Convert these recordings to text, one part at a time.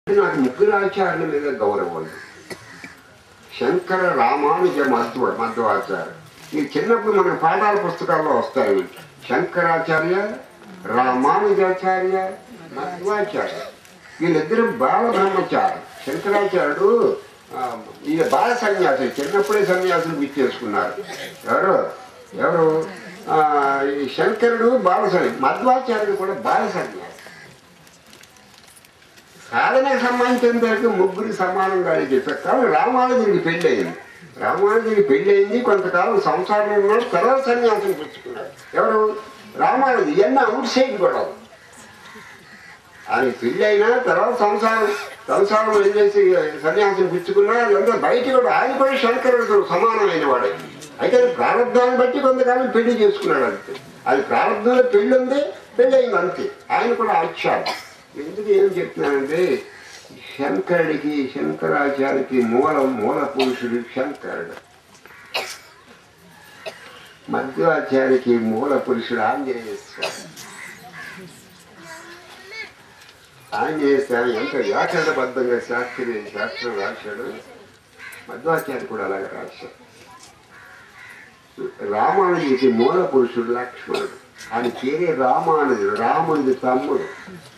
నాకు ముగ్గురు ఆచార్యుల మీద గౌరవం ఉంది. శంకర రామానుజ మధ్వాచార్య. ఈ చిన్నప్పుడు మన పాఠాల పుస్తకాల్లో వస్తాయి. శంకరాచార్య, రామానుజాచార్య, మధ్వాచార్య. వీళ్ళిద్దరూ బాల బ్రహ్మచారి. శంకరాచార్యుడు ఈయన బాల సన్యాసి, చిన్నప్పుడే సన్యాసులు గుర్తించుకున్నారు. ఎవరు ఈ శంకరుడు బాల సన్యాసి, మధ్వాచార్యుడు కూడా బాల సన్యాసి. సాధనకు సంబంధించినంత వరకు ముగ్గురు సమానంగా చెప్పారు. కానీ రామానుజుడికి పెళ్ళి అయింది. రామానుజుడికి పెళ్ళి అయింది, కొంతకాలం సంసారంలో ఉన్నాడు, తర్వాత సన్యాసం పుచ్చుకున్నాడు. ఎవరు? రామానుజు. ఇవన్నీ అవుట్ సైడ్ కూడా. ఆయన పెళ్ళి అయినా తర్వాత సంసారం ఏం చేసి సన్యాసం పుచ్చుకున్నా, అదంతా బయట కూడా. ఆయన కూడా శంకరుడు సమానమైన వాడు. అయితే ప్రారంభాన్ని బట్టి కొంతకాలం పెళ్లి చేసుకున్నాడు అంతే. అది ప్రారంభంలో పెళ్ళి ఉంది, పెళ్ళి అయింది అంతే. ఆయన కూడా ఆచార్య. ఎందుకు ఏం చెప్తున్నానంటే, శంకరుడికి శంకరాచార్యకి మూల పురుషుడు శంకరుడు. మధ్వాచార్యకి మూల పురుషుడు ఆంజనేయ స్వామి. ఆంజనేయ స్వామి ఎంత వ్యాకరణబద్ధంగా శాస్త్రం రాశాడు. మధ్వాచార్య కూడా అలాగే రాశాడు. రామానుజుడికి మూల పురుషుడు లక్ష్మణుడు. ఆయన పేరే రామానుజుడు, రాముడి తమ్ముడు.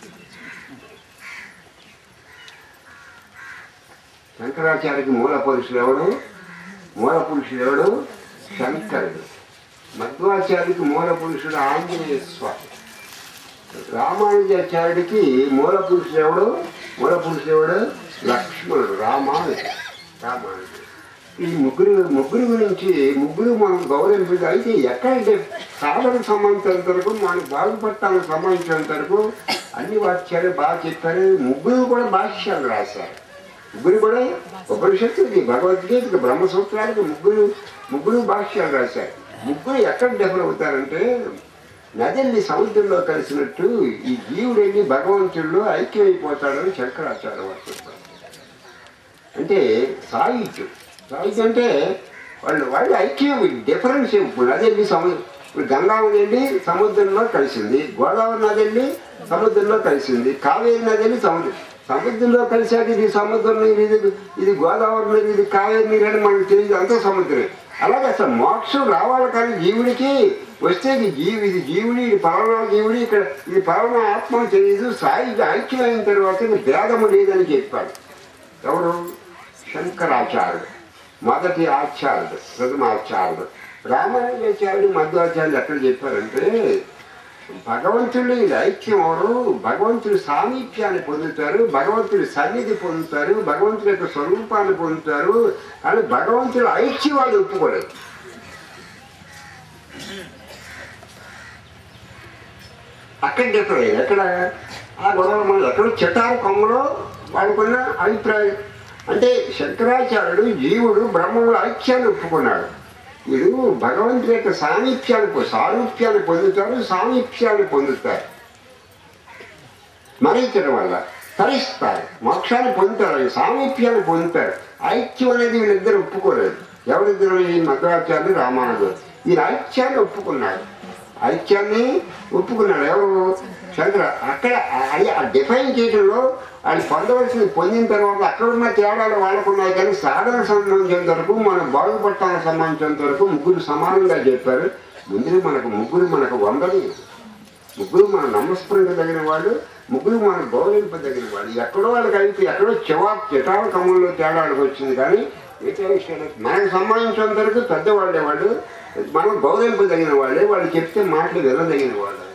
శంకరాచార్యకి మూల పురుషుడు ఎవడు? శంకరుడు. మధ్వాచార్యుడికి మూల పురుషుడు ఆంజనేయ స్వామి. రామానుజాచార్యుడికి మూల పురుషుడు ఎవడు? లక్ష్మణుడు, రామానుజుడు. ఈ ముగ్గురు గురించి మనం గౌరవించదు. అయితే ఎక్కడంటే సాధనకు సంబంధించినంత వరకు, మనకు బాగుపడటానికి సంబంధించినంత వరకు అన్ని వాక్యాలు బాగా చెప్పారు. ముగ్గురు కూడా భాష్యాలు రాశారు. ముగ్గురు కూడా ఉపనిషత్తులకి, భగవద్గీతకి, బ్రహ్మసూత్రాలకి ముగ్గురు భాష్యాలు రాశారు. ముగ్గురు ఎక్కడ డెవలప్ అవుతారంటే, నదిని సముద్రంలో కలిసినట్టు ఈ జీవుడు వెళ్ళి భగవంతుల్లో ఐక్యమైపోతాడని శంకరాచార్య వారు. అంటే సాహిత్యం అంటే వాళ్ళు ఐక్యం, డిఫరెన్స్. ఇప్పుడు నది వెళ్ళి ఇప్పుడు గంగావతి వెళ్ళి సముద్రంలో కలిసింది, గోదావరి నది వెళ్ళి సముద్రంలో కలిసింది, కావేరి నది వెళ్ళి సముద్రంలో కలిసాక ఇది సముద్రం నీరు, ఇది గోదావరి నీరు, ఇది కావేరి నీరు అని మనకు తెలియదు, అంతా సముద్రమే. అలాగే అసలు మోక్షం రావాలి. కానీ జీవుడికి వస్తే ఇది జీవుడి, ఇది పరమ జీవుడి, ఇక్కడ ఇది పరమ ఆత్మ తెలియదు. సాయిగా ఐక్యమైన తర్వాత ఇది భేదము లేదని చెప్పాడు. ఎవరు? శంకరాచార్యుడు, మొదటి ఆచార్యుడు, ప్రథమాచార్యుడు. రామానుజాచార్యుడు, మధ్వాచార్యులు ఎక్కడ చెప్పారంటే, భగవంతుడు ఐక్యం ఎవరు? భగవంతుడి సామీప్యాన్ని పొందుతారు, భగవంతుడి సన్నిధి పొందుతారు, భగవంతుడి యొక్క స్వరూపాన్ని పొందుతారు. కానీ భగవంతుడు ఐక్యం వాళ్ళు ఒప్పుకోలేదు. అక్కడ చెప్పలేదు. ఎక్కడ ఆ గొడవ మనం ఎక్కడో చిటారు కొమ్మలో వాళ్ళకున్న అభిప్రాయం. అంటే శంకరాచార్యుడు జీవుడు బ్రహ్మముల ఐక్యాన్ని ఒప్పుకున్నాడు. వీడు భగవంతుడి యొక్క సారూప్యాన్ని పొందుతారు, సామీప్యాన్ని పొందుతారు. మరించడం వల్ల తరిస్తారు, మోక్షాన్ని పొందుతారు, సామీప్యాన్ని పొందుతారు. ఐక్యం అనేది వీళ్ళిద్దరు ఒప్పుకోలేదు. ఎవరిద్దరు? ఈ మధ్వాచార్యులు, రామానుజుడు. వీళ్ళు ఐక్యాన్ని ఒప్పుకున్నాడు. ఎవరు? శంకర. అక్కడ డిఫైన్ చేయడంలో అది పొందవలసింది పొందిన తర్వాత అక్కడున్న తేడాలు వాళ్ళకున్నాయి. కానీ సాధన సంబంధించినంత వరకు, మన బాగుపడటానికి సంబంధించినంత వరకు ముగ్గురు సమానంగా చెప్పారు. ముగ్గురు మనకు వందలు, ముగ్గురు మన నమస్కరించదగిన వాళ్ళు, ముగ్గురు మన గౌరవింపదగిన వాళ్ళు. ఎక్కడో వాళ్ళకి అయితే ఎక్కడో చిటాల కమ్మంలో తేడాలకు వచ్చింది. కానీ మనకు సంబంధించినంత వరకు పెద్దవాళ్ళే వాళ్ళు, మనం గౌరవింపదగిన వాళ్ళే. వాళ్ళు చెప్తే మాటలు వినదగిన వాళ్ళు.